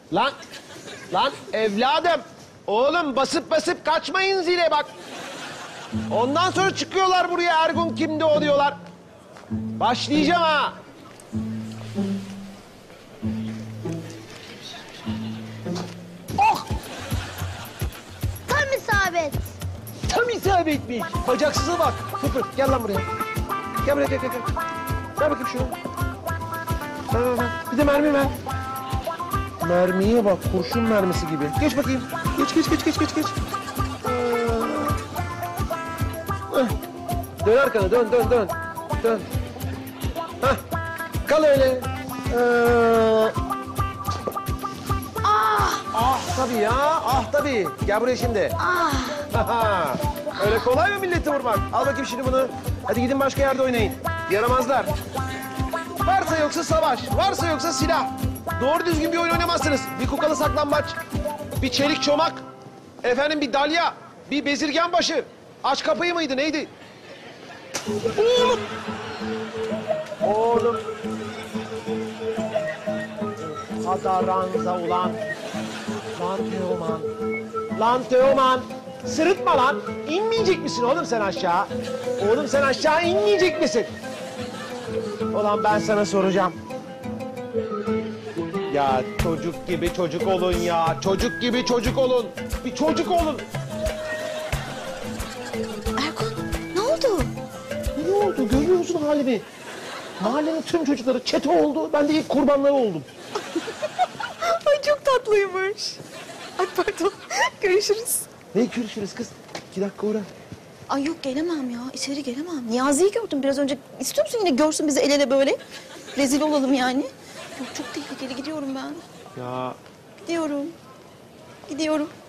Lan evladım. Oğlum basıp basıp kaçmayın zile bak. Ondan sonra çıkıyorlar buraya Ergun kimde o diyorlar. Başlayacağım ha. Oh! Tam isabet. Tam isabetmiş. Bacaksıza bak. Fıfır gel lan buraya. Gel buraya gel. Ver bakayım şunu. Ver. Bir de mermi ver. Mermiye bak kurşun mermisi gibi. Geç bakayım. Geç. Dön arkana dön. Dön. Hah. Kal öyle. Ah tabii ya. Ah tabii. Gel buraya şimdi. Öyle kolay mı milleti vurmak? Al bakayım şimdi bunu. Hadi gidin başka yerde oynayın. Yaramazlar. Varsa yoksa savaş, varsa yoksa silah. Doğru düzgün bir oyun oynamazsınız. Bir kukalı saklambaç, bir çelik çomak, efendim bir dalya, bir bezirgen başı. Aç kapıyı mıydı neydi? Oğlum. Kadaranza ulan. Lan Teoman. Sırıtma lan. İnmeyecek misin oğlum sen aşağı? Oğlum sen aşağı inmeyecek misin? Ulan ben sana soracağım. Ya çocuk gibi çocuk olun ya. Çocuk gibi çocuk olun. Bir çocuk olun. Ergun ne oldu? Ne oldu? Görüyor musun halimi? Mahallenin tüm çocukları çete oldu. Ben de ilk kurbanları oldum. Ay çok tatlıymış. Ay pardon. Görüşürüz. Ne görüşürüz kız? 2 dakika uğra. Ay yok gelemem ya. İçeri gelemem. Niyazi'yi gördüm biraz önce. İstiyor musun yine görsün bizi el ele böyle? Rezil olalım yani. Yok çok tehlikeli gidiyorum ben. Ya Gidiyorum.